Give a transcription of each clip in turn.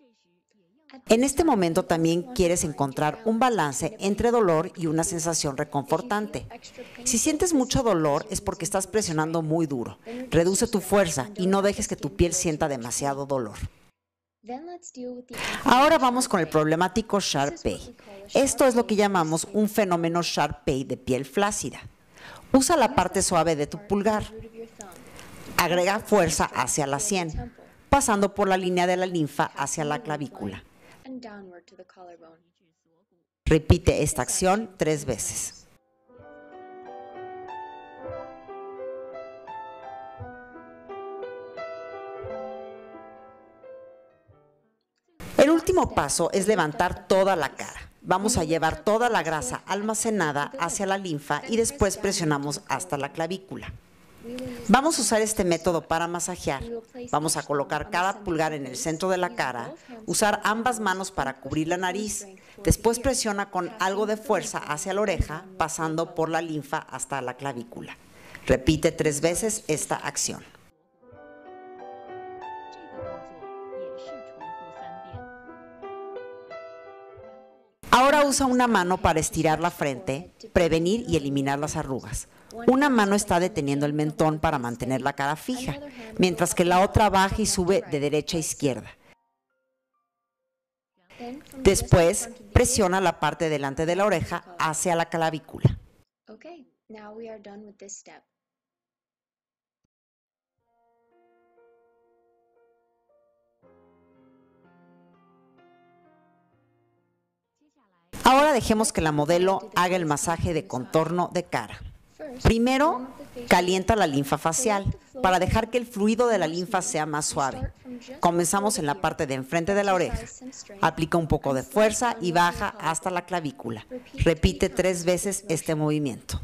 En este momento también quieres encontrar un balance entre dolor y una sensación reconfortante. Si sientes mucho dolor es porque estás presionando muy duro. Reduce tu fuerza y no dejes que tu piel sienta demasiado dolor. Ahora vamos con el problemático Shar-Pei. Esto es lo que llamamos un fenómeno Shar-Pei de piel flácida. Usa la parte suave de tu pulgar. Agrega fuerza hacia la sien, pasando por la línea de la linfa hacia la clavícula. Repite esta acción 3 veces. El último paso es levantar toda la cara. Vamos a llevar toda la grasa almacenada hacia la linfa y después presionamos hasta la clavícula. Vamos a usar este método para masajear. Vamos a colocar cada pulgar en el centro de la cara, usar ambas manos para cubrir la nariz. Después presiona con algo de fuerza hacia la oreja, pasando por la linfa hasta la clavícula. Repite 3 veces esta acción. Ahora usa una mano para estirar la frente, prevenir y eliminar las arrugas. Una mano está deteniendo el mentón para mantener la cara fija, mientras que la otra baja y sube de derecha a izquierda. Después, presiona la parte delante de la oreja hacia la clavícula. Ahora dejemos que la modelo haga el masaje de contorno de cara. Primero, calienta la linfa facial para dejar que el fluido de la linfa sea más suave. Comenzamos en la parte de enfrente de la oreja. Aplica un poco de fuerza y baja hasta la clavícula. Repite 3 veces este movimiento.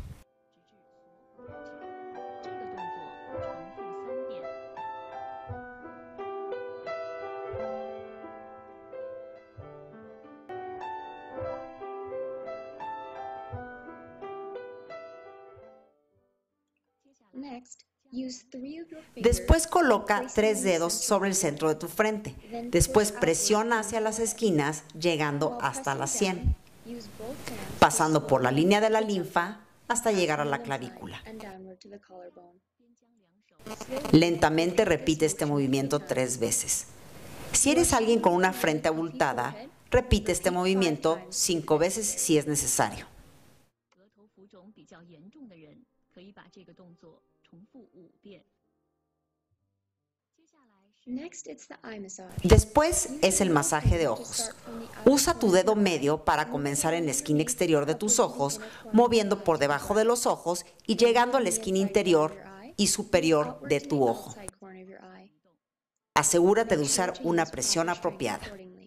Después coloca 3 dedos sobre el centro de tu frente. Después presiona hacia las esquinas, llegando hasta la sien, pasando por la línea de la linfa hasta llegar a la clavícula. Lentamente repite este movimiento 3 veces. Si eres alguien con una frente abultada, repite este movimiento 5 veces si es necesario. Después es el masaje de ojos. Usa tu dedo medio para comenzar en la esquina exterior de tus ojos, moviendo por debajo de los ojos y llegando a la esquina interior y superior de tu ojo. Asegúrate de usar una presión apropiada.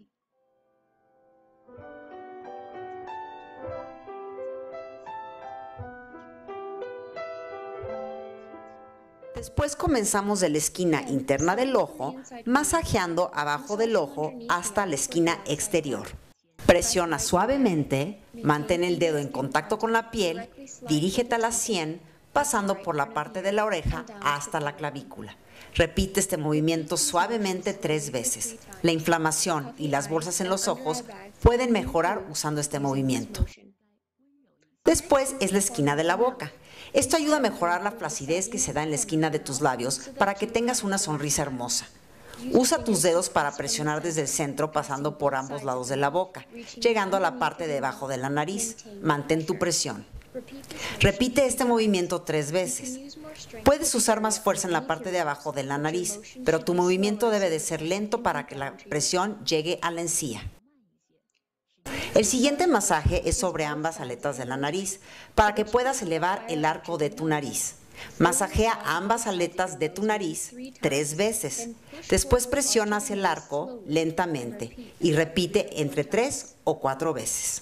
Después comenzamos de la esquina interna del ojo, masajeando abajo del ojo hasta la esquina exterior. Presiona suavemente, mantén el dedo en contacto con la piel, dirígete a la sien, pasando por la parte de la oreja hasta la clavícula. Repite este movimiento suavemente 3 veces. La inflamación y las bolsas en los ojos pueden mejorar usando este movimiento. Después es la esquina de la boca. Esto ayuda a mejorar la flacidez que se da en la esquina de tus labios para que tengas una sonrisa hermosa. Usa tus dedos para presionar desde el centro pasando por ambos lados de la boca, llegando a la parte de debajo de la nariz. Mantén tu presión. Repite este movimiento 3 veces. Puedes usar más fuerza en la parte de abajo de la nariz, pero tu movimiento debe de ser lento para que la presión llegue a la encía. El siguiente masaje es sobre ambas aletas de la nariz, para que puedas elevar el arco de tu nariz. Masajea ambas aletas de tu nariz 3 veces. Después presiona hacia el arco lentamente y repite entre 3 o 4 veces.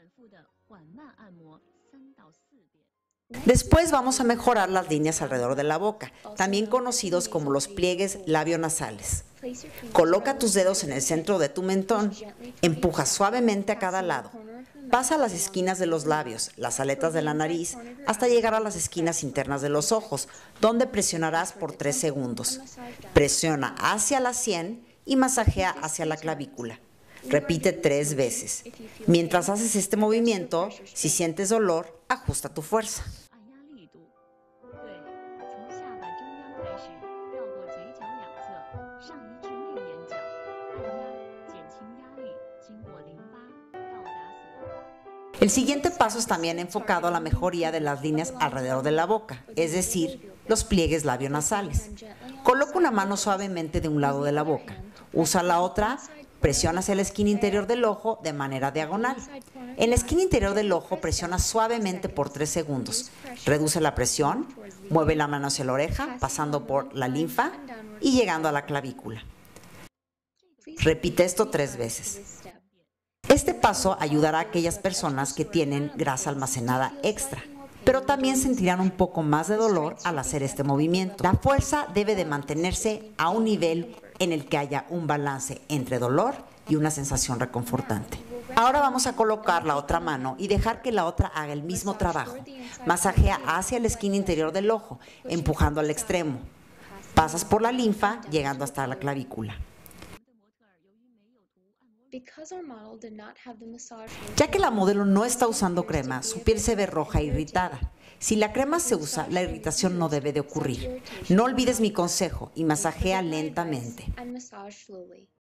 Después vamos a mejorar las líneas alrededor de la boca, también conocidos como los pliegues labionasales. Coloca tus dedos en el centro de tu mentón, empuja suavemente a cada lado. Pasa a las esquinas de los labios, las aletas de la nariz, hasta llegar a las esquinas internas de los ojos, donde presionarás por 3 segundos. Presiona hacia la sien y masajea hacia la clavícula. Repite 3 veces. Mientras haces este movimiento, si sientes dolor, ajusta tu fuerza. El siguiente paso es también enfocado a la mejoría de las líneas alrededor de la boca, es decir, los pliegues labionasales. Coloca una mano suavemente de un lado de la boca. Usa la otra, presiona hacia la esquina interior del ojo de manera diagonal. En la esquina interior del ojo presiona suavemente por 3 segundos. Reduce la presión, mueve la mano hacia la oreja, pasando por la linfa y llegando a la clavícula. Repite esto 3 veces. Este paso ayudará a aquellas personas que tienen grasa almacenada extra, pero también sentirán un poco más de dolor al hacer este movimiento. La fuerza debe de mantenerse a un nivel en el que haya un balance entre dolor y una sensación reconfortante. Ahora vamos a colocar la otra mano y dejar que la otra haga el mismo trabajo. Masajea hacia la esquina interior del ojo, empujando al extremo. Pasas por la linfa, llegando hasta la clavícula. Ya que la modelo no está usando crema, su piel se ve roja e irritada. Si la crema se usa, la irritación no debe de ocurrir. No olvides mi consejo y masajea lentamente.